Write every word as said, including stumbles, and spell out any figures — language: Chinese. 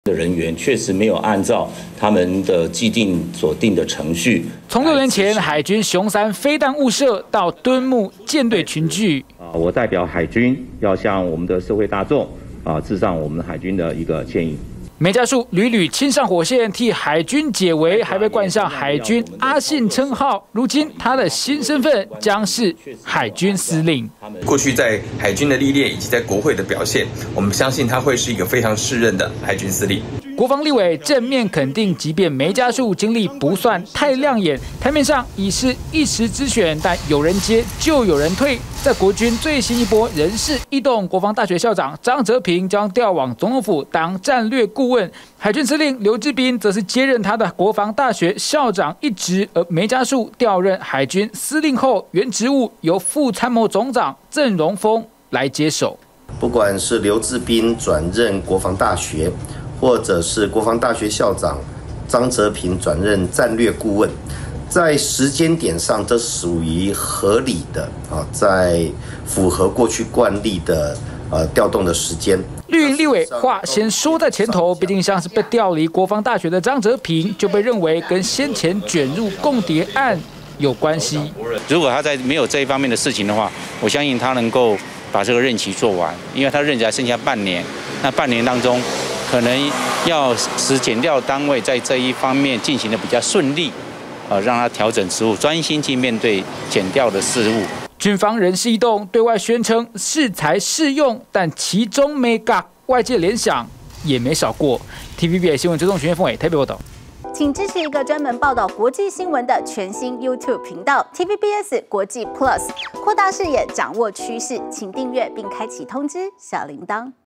的人员确实没有按照他们的既定所定的程序。 从六年前海军雄三飞弹误射到敦睦舰队群聚， 啊，我代表海军要向我们的社会大众啊致上我们海军的一个歉意。 梅家树屡屡亲上火线，替海军解围，还被冠上海军阿信称号。如今他的新身份将是海军司令。 过去在海军的历练以及在国会的表现，我们相信他会是一个非常适任的海军司令。 国防立委正面肯定，即便梅家树经历不算太亮眼，台面上已是一时之选，但有人接就有人退。在国军最新一波人事异动，国防大学校长张哲平将调往总统府当战略顾问，海军司令刘志斌则是接任他的国防大学校长一职，而梅家树调任海军司令后，原职务由副参谋总长郑荣丰来接手。 不管是刘志斌转任国防大学， 或者是国防大学校长张哲平转任战略顾问，在时间点上，这属于合理的啊，在符合过去惯例的呃调动的时间。 绿营立委话先说在前头，毕竟像是被调离国防大学的张哲平，就被认为跟先前卷入共谍案有关系。 如果他在没有这一方面的事情的话，我相信他能够把这个任期做完，因为他任期还剩下半年，那半年当中， 可能要使检调单位在这一方面进行的比较顺利，呃，让他调整职务，专心去面对检调的事务。 军方人事异动，对外宣称适才适用，但其中没嘎，外界联想也没少过。T V B S 新闻追踪徐彦峰伟台北报道。 请支持一个专门报道国际新闻的全新 YouTube 频道 T V B S 国际 Plus， 扩大视野，掌握趋势，请订阅并开启通知小铃铛。